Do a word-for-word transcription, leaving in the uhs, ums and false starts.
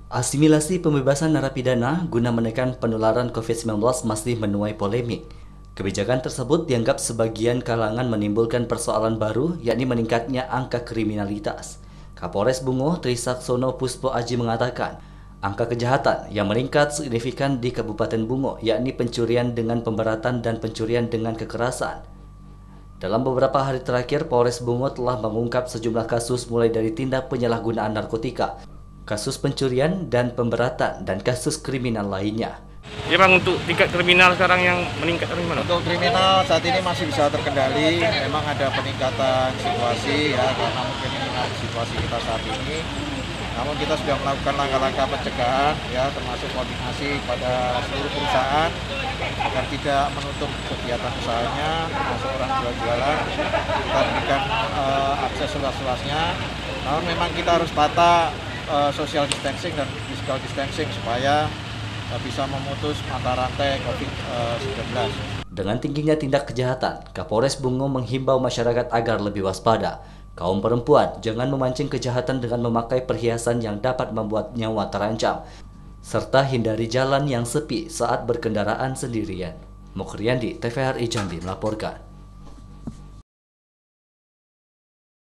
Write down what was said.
Asimilasi pembebasan narapidana guna menekan penularan covid sembilan belas masih menuai polemik. Kebijakan tersebut dianggap sebagian kalangan menimbulkan persoalan baru, yakni meningkatnya angka kriminalitas. Kapolres Bungo Trisaksono Puspo Aji mengatakan, angka kejahatan yang meningkat signifikan di Kabupaten Bungo, yakni pencurian dengan pemberatan dan pencurian dengan kekerasan. Dalam beberapa hari terakhir, Polres Bungo telah mengungkap sejumlah kasus mulai dari tindak penyalahgunaan narkotika, kasus pencurian dan pemberatan, dan kasus kriminal lainnya. Ya Bang, untuk tingkat kriminal sekarang yang meningkat dari mana? Untuk kriminal saat ini masih bisa terkendali, memang ada peningkatan situasi ya, karena mungkin dengan situasi kita saat ini. Namun kita sudah melakukan langkah-langkah pencegahan ya, termasuk koordinasi pada seluruh perusahaan agar tidak menutup kegiatan usahanya, termasuk orang jual-jualan. Kita berikan uh, akses seluas-luasnya. Namun memang kita harus tata uh, social distancing dan physical distancing supaya uh, bisa memutus mata rantai covid sembilan belas. Dengan tingginya tindak kejahatan, Kapolres Bungo menghimbau masyarakat agar lebih waspada. Kaum perempuan jangan memancing kejahatan dengan memakai perhiasan yang dapat membuat nyawa terancam, serta hindari jalan yang sepi saat berkendaraan sendirian. Mukriandi, T V R I Jambi melaporkan.